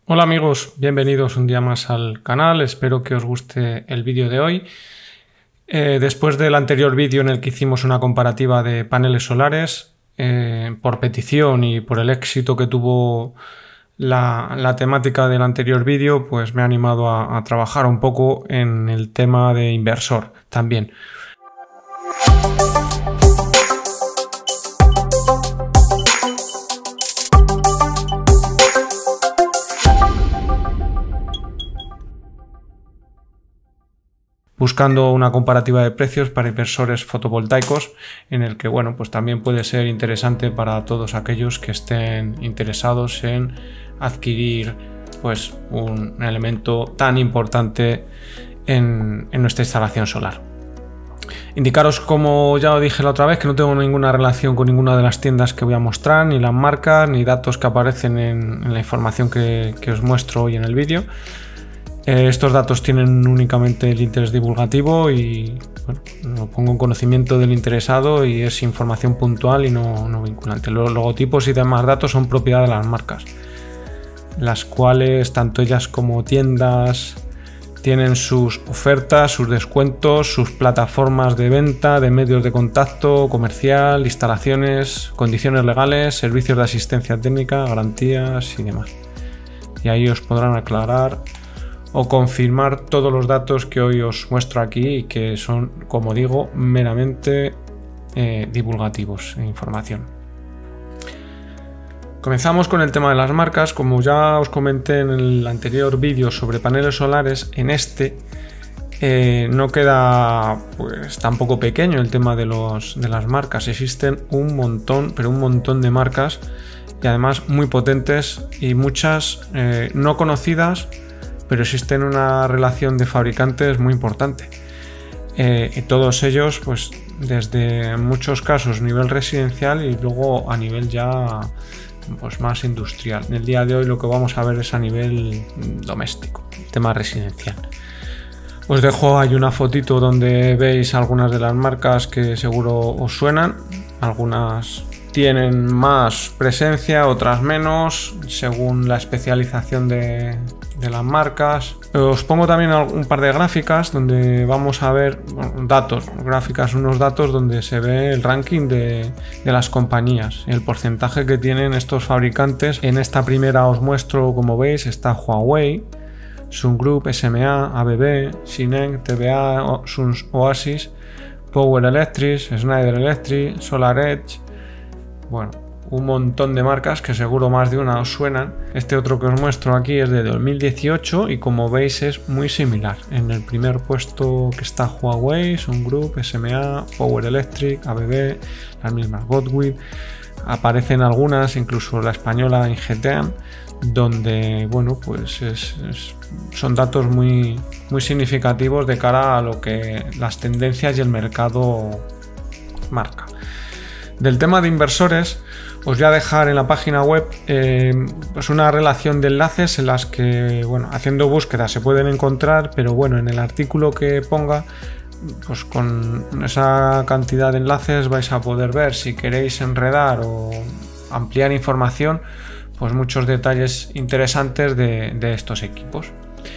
Hola amigos, bienvenidos un día más al canal, espero que os guste el vídeo de hoy. Después del anterior vídeo en el que hicimos una comparativa de paneles solares, por petición y por el éxito que tuvo la temática del anterior vídeo, pues me he animado a trabajar un poco en el tema de inversor también. Buscando una comparativa de precios para inversores fotovoltaicos, en el que bueno, pues también puede ser interesante para todos aquellos que estén interesados en adquirir pues un elemento tan importante en nuestra instalación solar. Indicaros, como ya os dije la otra vez, que no tengo ninguna relación con ninguna de las tiendas que voy a mostrar, ni las marcas, ni datos que aparecen en la información que os muestro hoy en el vídeo. Estos datos tienen únicamente el interés divulgativo y bueno, lo pongo en conocimiento del interesado y es información puntual y no vinculante. Los logotipos y demás datos son propiedad de las marcas, las cuales tanto ellas como tiendas tienen sus ofertas, sus descuentos, sus plataformas de venta, de medios de contacto, comercial, instalaciones, condiciones legales, servicios de asistencia técnica, garantías y demás. Y ahí os podrán aclarar o confirmar todos los datos que hoy os muestro aquí y que son, como digo, meramente divulgativos e información. Comenzamos con el tema de las marcas. Como ya os comenté en el anterior vídeo sobre paneles solares, en este no queda pues tampoco pequeño el tema de las marcas. Existen un montón, pero un montón de marcas y además muy potentes y muchas no conocidas, pero existen una relación de fabricantes muy importante. Y todos ellos, pues desde en muchos casos nivel residencial y luego a nivel ya pues más industrial. En el día de hoy lo que vamos a ver es a nivel doméstico, tema residencial. Os dejo ahí una fotito donde veis algunas de las marcas que seguro os suenan. Algunas tienen más presencia, otras menos, según la especialización de las marcas. Os pongo también un par de gráficas donde vamos a ver unos datos donde se ve el ranking de las compañías, el porcentaje que tienen estos fabricantes. En esta primera os muestro, como veis, está Huawei, Sun Group, SMA, ABB, Sineng, TVA, Sun Oasis, Power Electric, Schneider Electric, SolarEdge. Bueno, un montón de marcas que seguro más de una os suenan. Este otro que os muestro aquí es de 2018 y como veis es muy similar. En el primer puesto que está Huawei, Sun Group, SMA, Power Electric, ABB, las mismas Goodwill. Aparecen algunas, incluso la española Ingeteam, donde bueno, pues son datos muy significativos de cara a lo que las tendencias y el mercado marca. Del tema de inversores, os voy a dejar en la página web pues una relación de enlaces en las que, bueno, haciendo búsquedas se pueden encontrar, pero bueno, en el artículo que ponga, pues con esa cantidad de enlaces vais a poder ver, si queréis enredar o ampliar información, pues muchos detalles interesantes de estos equipos.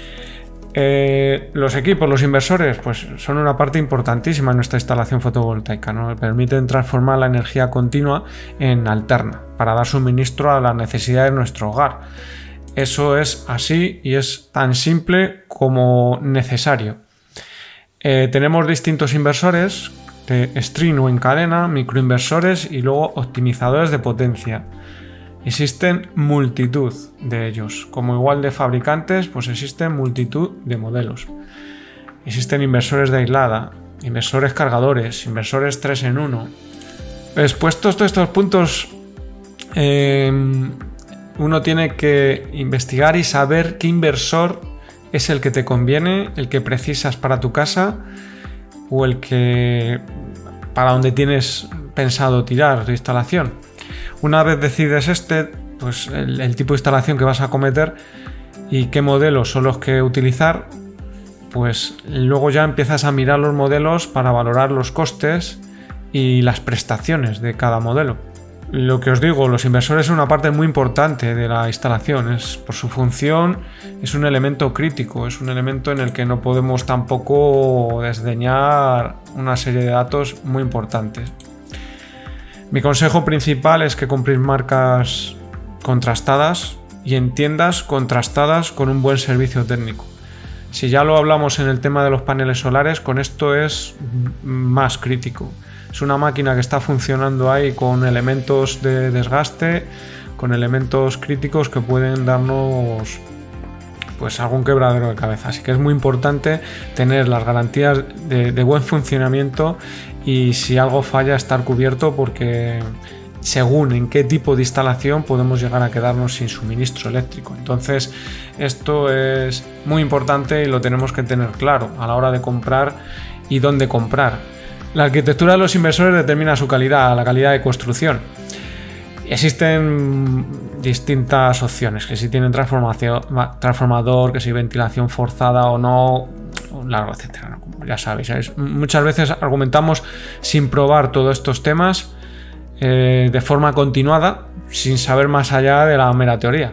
Los inversores, pues son una parte importantísima en nuestra instalación fotovoltaica, ¿no? Permiten transformar la energía continua en alterna para dar suministro a las necesidades de nuestro hogar. Eso es así y es tan simple como necesario. Tenemos distintos inversores de string o en cadena, microinversores y luego optimizadores de potencia. Existen multitud de ellos, como igual de fabricantes, pues existen multitud de modelos. Existen inversores de aislada, inversores cargadores, inversores 3 en 1. Expuestos todos estos puntos, uno tiene que investigar y saber qué inversor es el que te conviene, el que precisas para tu casa o el que para donde tienes pensado tirar de instalación. Una vez decides pues el tipo de instalación que vas a acometer y qué modelos son los que utilizar, pues luego ya empiezas a mirar los modelos para valorar los costes y las prestaciones de cada modelo. Lo que os digo, los inversores son una parte muy importante de la instalación. Por su función es un elemento crítico, es un elemento en el que no podemos tampoco desdeñar una serie de datos muy importantes. Mi consejo principal es que compréis marcas contrastadas y en tiendas contrastadas con un buen servicio técnico. Si ya lo hablamos en el tema de los paneles solares, con esto es más crítico. Es una máquina que está funcionando ahí con elementos de desgaste, con elementos críticos que pueden darnos pues algún quebradero de cabeza. Así que es muy importante tener las garantías de buen funcionamiento y si algo falla estar cubierto, porque según en qué tipo de instalación podemos llegar a quedarnos sin suministro eléctrico. Entonces esto es muy importante y lo tenemos que tener claro a la hora de comprar y dónde comprar. La arquitectura de los inversores determina su calidad, la calidad de construcción. Existen distintas opciones, que si tienen transformador, que si ventilación forzada o no, largo, etcétera. Como ya sabéis, muchas veces argumentamos sin probar todos estos temas de forma continuada, sin saber más allá de la mera teoría.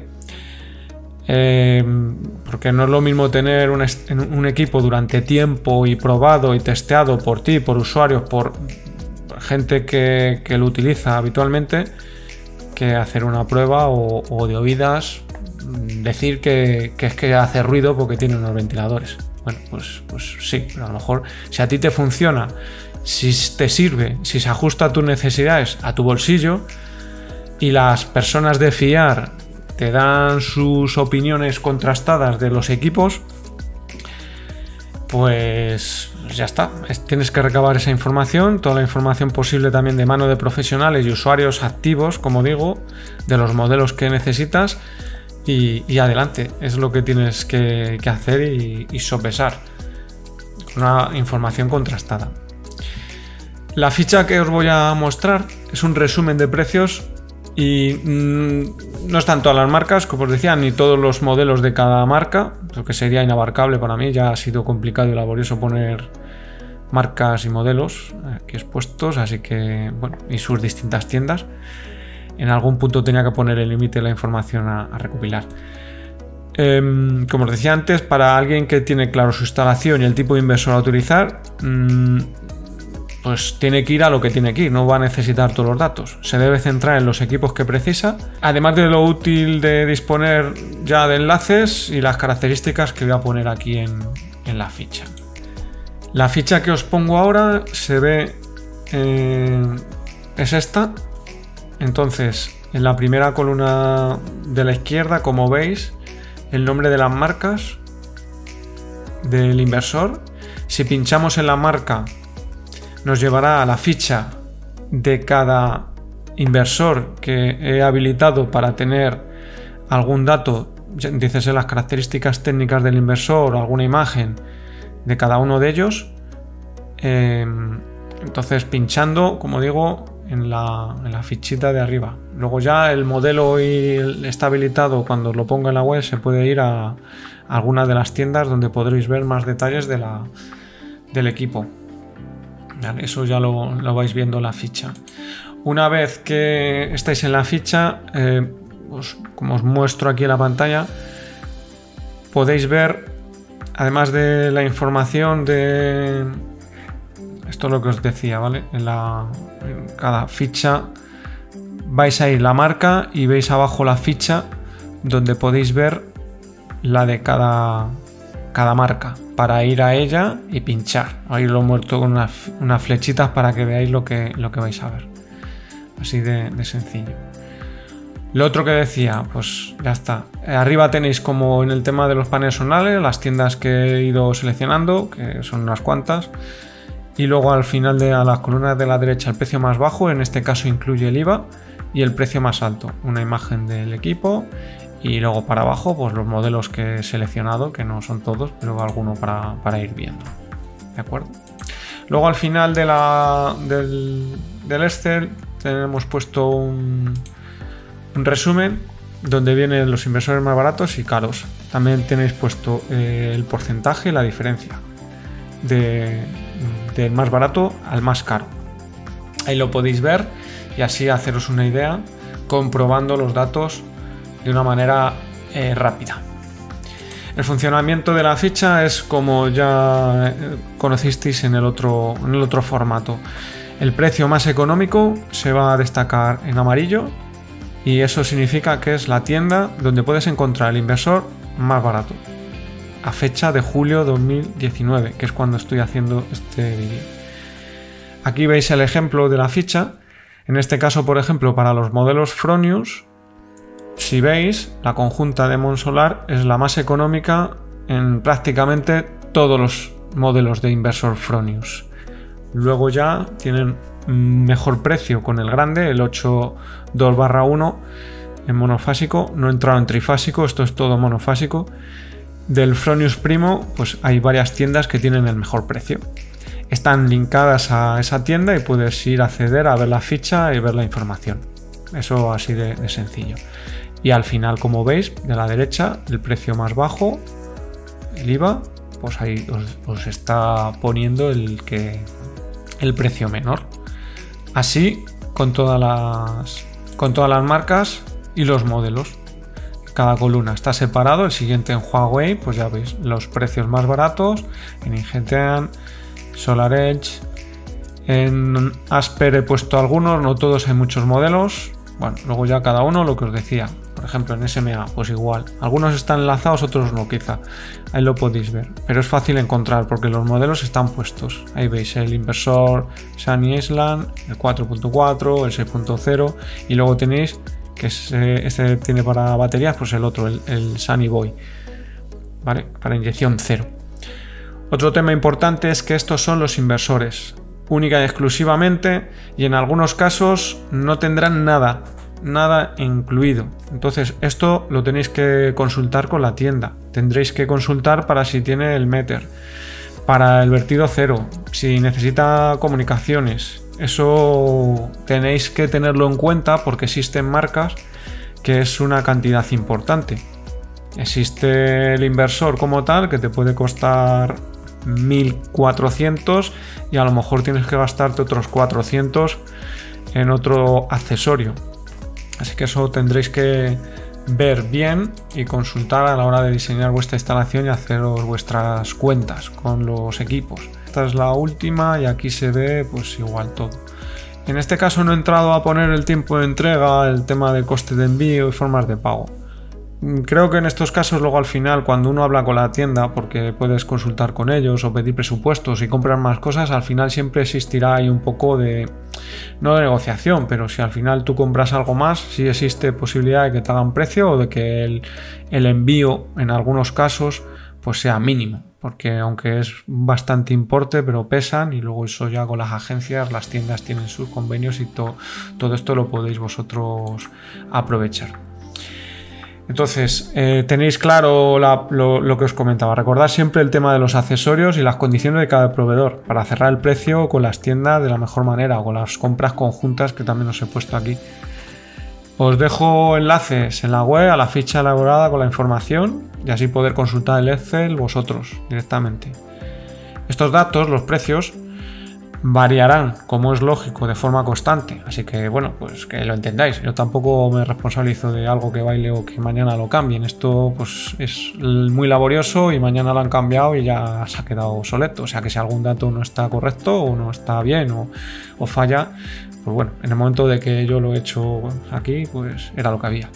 Porque no es lo mismo tener un equipo durante tiempo y probado y testeado por ti, por usuarios, por gente que lo utiliza habitualmente, que hacer una prueba o de oídas decir que es que hace ruido porque tiene unos ventiladores. Bueno, pues sí, pero a lo mejor si a ti te funciona, si te sirve, si se ajusta a tus necesidades, a tu bolsillo, y las personas de fiar te dan sus opiniones contrastadas de los equipos, pues ya está. Tienes que recabar esa información, toda la información posible también de mano de profesionales y usuarios activos, como digo, de los modelos que necesitas y adelante. Es lo que tienes que hacer y sopesar. Una información contrastada. La ficha que os voy a mostrar es un resumen de precios y no están todas las marcas, como os decía, ni todos los modelos de cada marca, lo que sería inabarcable para mí. Ya ha sido complicado y laborioso poner marcas y modelos aquí expuestos, así que bueno, y sus distintas tiendas. En algún punto tenía que poner el límite de la información a recopilar. Como os decía antes, para alguien que tiene claro su instalación y el tipo de inversor a utilizar, pues tiene que ir a lo que tiene que ir, no va a necesitar todos los datos. Se debe centrar en los equipos que precisa, además de lo útil de disponer ya de enlaces y las características que voy a poner aquí en la ficha. La ficha que os pongo ahora se ve, es esta. Entonces, en la primera columna de la izquierda, como veis, el nombre de las marcas del inversor. Si pinchamos en la marca, nos llevará a la ficha de cada inversor que he habilitado para tener algún dato, dícese las características técnicas del inversor o alguna imagen de cada uno de ellos. Entonces, pinchando, como digo, en la fichita de arriba. Luego ya el modelo está habilitado. Cuando lo ponga en la web se puede ir a alguna de las tiendas donde podréis ver más detalles del equipo. Vale, eso ya lo vais viendo en la ficha. Una vez que estáis en la ficha, pues, como os muestro aquí en la pantalla, podéis ver, además de la información de... Esto es lo que os decía, ¿vale? En cada ficha vais a ir la marca y veis abajo la ficha donde podéis ver la de cada marca, para ir a ella y pinchar. Ahí lo he muerto con unas flechitas para que veáis lo que vais a ver. Así de sencillo. Lo otro que decía, pues ya está. Arriba tenéis, como en el tema de los paneles solares, las tiendas que he ido seleccionando, que son unas cuantas. Y luego al final a las columnas de la derecha el precio más bajo, en este caso incluye el IVA, y el precio más alto, una imagen del equipo. Y luego para abajo, pues los modelos que he seleccionado, que no son todos, pero alguno para ir viendo. ¿De acuerdo? Luego al final del Excel tenemos puesto un resumen donde vienen los inversores más baratos y caros. También tenéis puesto el porcentaje y la diferencia del más barato al más caro. Ahí lo podéis ver y así haceros una idea comprobando los datos de una manera rápida. El funcionamiento de la ficha es como ya conocisteis en el otro formato. El precio más económico se va a destacar en amarillo y eso significa que es la tienda donde puedes encontrar el inversor más barato a fecha de julio 2019, que es cuando estoy haciendo este vídeo. Aquí veis el ejemplo de la ficha. En este caso, por ejemplo, para los modelos Fronius, si veis, la conjunta de Monsolar es la más económica en prácticamente todos los modelos de inversor Fronius. Luego ya tienen mejor precio con el grande, el 8.2/1 en monofásico. No he entrado en trifásico, esto es todo monofásico. Del Fronius Primo, pues hay varias tiendas que tienen el mejor precio. Están linkadas a esa tienda y puedes ir a acceder a ver la ficha y ver la información. Eso así de sencillo. Y al final, como veis, de la derecha, el precio más bajo, el IVA, pues ahí os está poniendo el precio menor. Así con todas las marcas y los modelos. Cada columna está separado. El siguiente en Huawei, pues ya veis los precios más baratos. En Ingeteam, SolarEdge, en Asper he puesto algunos, no todos, hay muchos modelos. Bueno, luego ya cada uno lo que os decía. Por ejemplo, en SMA, pues igual. Algunos están enlazados, otros no, quizá. Ahí lo podéis ver. Pero es fácil encontrar porque los modelos están puestos. Ahí veis el inversor Sunny Island, el 4.4, el 6.0. Y luego tenéis que este tiene para baterías, pues el otro, el Sunny Boy. ¿Vale? Para inyección cero. Otro tema importante es que estos son los inversores. Única y exclusivamente, y en algunos casos no tendrán nada incluido. Entonces esto lo tenéis que consultar con la tienda. Tendréis que consultar para si tiene el meter, para el vertido cero, si necesita comunicaciones. Eso tenéis que tenerlo en cuenta porque existen marcas que es una cantidad importante. Existe el inversor como tal que te puede costar 1.400 y a lo mejor tienes que gastarte otros 400 en otro accesorio. Así que eso tendréis que ver bien y consultar a la hora de diseñar vuestra instalación y haceros vuestras cuentas con los equipos. Esta es la última y aquí se ve pues igual todo. En este caso no he entrado a poner el tiempo de entrega, el tema de coste de envío y formas de pago. Creo que en estos casos luego al final cuando uno habla con la tienda, porque puedes consultar con ellos o pedir presupuestos y comprar más cosas, al final siempre existirá ahí un poco de, no de negociación, pero si al final tú compras algo más, sí existe posibilidad de que te hagan precio o de que el envío en algunos casos pues sea mínimo, porque aunque es bastante importe, pero pesan y luego eso ya con las agencias, las tiendas tienen sus convenios y todo esto lo podéis vosotros aprovechar. Entonces, tenéis claro lo que os comentaba. Recordad siempre el tema de los accesorios y las condiciones de cada proveedor para cerrar el precio con las tiendas de la mejor manera o con las compras conjuntas que también os he puesto aquí. Os dejo enlaces en la web a la ficha elaborada con la información y así poder consultar el Excel vosotros directamente. Estos datos, los precios, variarán, como es lógico, de forma constante, así que bueno, pues que lo entendáis. Yo tampoco me responsabilizo de algo que baile o que mañana lo cambien. Esto pues es muy laborioso y mañana lo han cambiado y ya se ha quedado obsoleto. O sea que si algún dato no está correcto o no está bien o falla, pues bueno, en el momento de que yo lo he hecho aquí, pues era lo que había.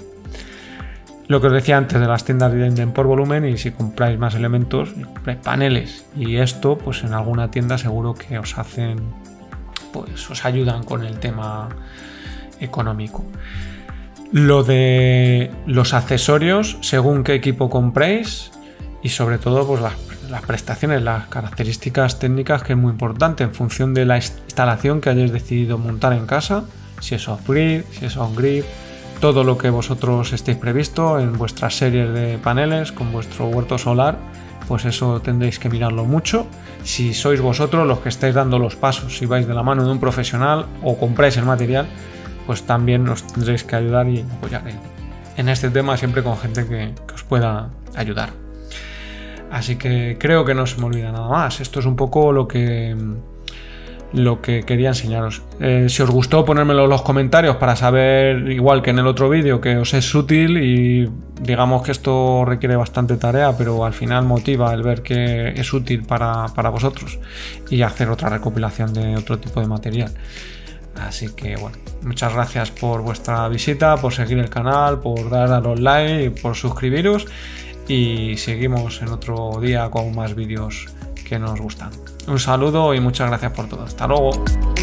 Lo que os decía antes de las tiendas venden por volumen y si compráis más elementos, compráis paneles y esto pues en alguna tienda seguro que os hacen, pues os ayudan con el tema económico. Lo de los accesorios, según qué equipo compréis y sobre todo pues las prestaciones, las características técnicas, que es muy importante en función de la instalación que hayáis decidido montar en casa, si es off-grid, si es on-grid. Todo lo que vosotros estéis previsto en vuestras series de paneles con vuestro huerto solar, pues eso tendréis que mirarlo mucho. Si sois vosotros los que estáis dando los pasos, si vais de la mano de un profesional o compráis el material, pues también os tendréis que ayudar y apoyar en este tema siempre con gente que os pueda ayudar. Así que creo que no se me olvida nada más. Esto es un poco lo que lo que quería enseñaros. Si os gustó, ponérmelo en los comentarios para saber, igual que en el otro vídeo, que os es útil, y digamos que esto requiere bastante tarea, pero al final motiva el ver que es útil para vosotros, y hacer otra recopilación de otro tipo de material. Así que bueno, muchas gracias por vuestra visita, por seguir el canal, por dar a los like y por suscribiros, y seguimos en otro día con más vídeos que nos gustan. Un saludo y muchas gracias por todo. Hasta luego.